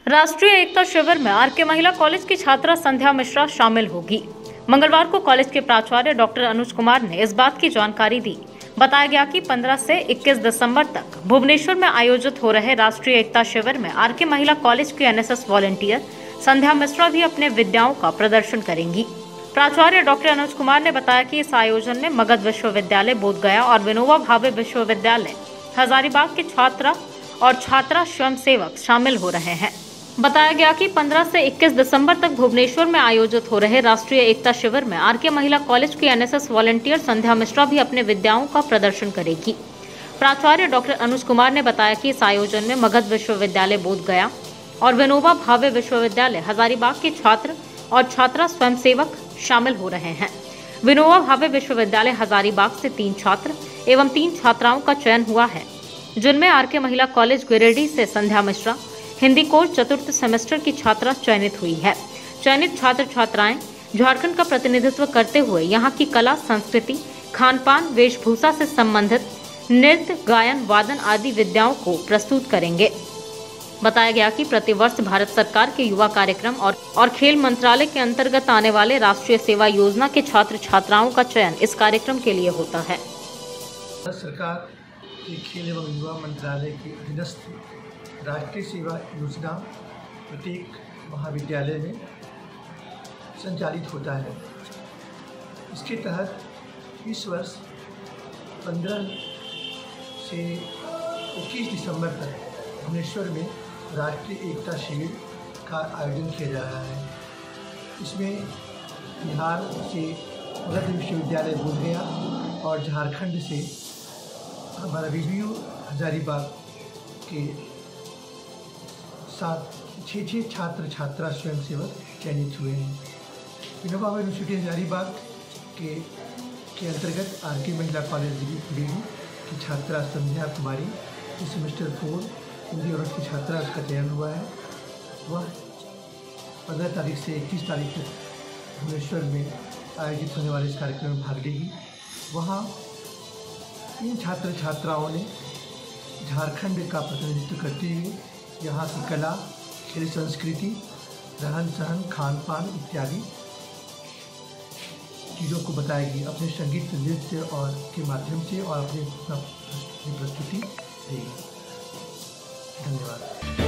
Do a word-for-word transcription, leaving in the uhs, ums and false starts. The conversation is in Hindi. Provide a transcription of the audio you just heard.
राष्ट्रीय एकता शिविर में आर के महिला कॉलेज की छात्रा संध्या मिश्रा शामिल होगी। मंगलवार को कॉलेज के प्राचार्य डॉक्टर अनुज कुमार ने इस बात की जानकारी दी। बताया गया कि पंद्रह से इक्कीस दिसंबर तक भुवनेश्वर में आयोजित हो रहे राष्ट्रीय एकता शिविर में आर के महिला कॉलेज के N S S volunteer Sandhya Mishra भी अपने विद्याओं का प्रदर्शन करेंगी। प्राचार्य डॉक्टर अनुज कुमार ने बताया कि इस आयोजन में मगध विश्वविद्यालय बोधगया और विनोबा भावे विश्वविद्यालय हजारीबाग के छात्रा और छात्रा स्वयंसेवक शामिल हो रहे हैं। बताया गया कि पंद्रह से इक्कीस दिसंबर तक भुवनेश्वर में आयोजित हो रहे राष्ट्रीय एकता शिविर में आर के महिला कॉलेज की N S S volunteer Sandhya Mishra भी अपने विद्याओं का प्रदर्शन करेगी। प्राचार्य डॉक्टर अनुज कुमार ने बताया कि इस आयोजन में मगध विश्वविद्यालय बोधगया और विनोबा भावे विश्वविद्यालय हजारीबाग के छात्र और छात्रा स्वयंसेवक शामिल हो रहे हैं। विनोबा भावे विश्वविद्यालय हजारीबाग से तीन छात्र एवं तीन छात्राओं का चयन हुआ है, जिनमें आर के महिला कॉलेज गिरिडीह से संध्या मिश्रा हिंदी कोर्स चतुर्थ सेमेस्टर की छात्रा चयनित हुई है। चयनित छात्र छात्राएं झारखंड का प्रतिनिधित्व करते हुए यहाँ की कला, संस्कृति, खान पान, वेशभूषा से संबंधित नृत्य, गायन, वादन आदि विद्याओं को प्रस्तुत करेंगे। बताया गया कि प्रतिवर्ष भारत सरकार के युवा कार्यक्रम और, और खेल मंत्रालय के अंतर्गत आने वाले राष्ट्रीय सेवा योजना के छात्र छात्राओं का चयन इस कार्यक्रम के लिए होता है। सरकार के खेल एवं युवा मंत्रालय के अधीनस्थ राष्ट्रीय सेवा योजना प्रत्येक महाविद्यालय में संचालित होता है। इसके तहत इस वर्ष पंद्रह से इक्कीस दिसंबर तक भुवनेश्वर में राष्ट्रीय एकता शिविर का आयोजन किया जा रहा है। इसमें बिहार से मगध विश्वविद्यालय बोधगया और झारखंड से हमारा वीवीयू हजारीबाग के साथ छः छः छात्र छात्रा स्वयंसेवक चयनित हुए हैं। विनोबा भावे यूनिवर्सिटी हजारीबाग के के अंतर्गत आर के महिला कॉलेज गिरिडीह की छात्रा संध्या कुमारी इस सेमेस्टर फोर हिंदी ऑनर्स की छात्रा उसका चयन हुआ है। वह पंद्रह तारीख से इक्कीस तारीख तक भुवनेश्वर में आयोजित होने वाले इस कार्यक्रम में भाग लेगी। वहाँ इन छात्र छात्राओं ने झारखंड का प्रतिनिधित्व करते हुए यहाँ की कला, खेल, संस्कृति, रहन सहन, खान पान इत्यादि चीज़ों को बताएगी। अपने संगीत, नृत्य और के माध्यम से और अपनी अपनी प्रस्तुति देगी। धन्यवाद।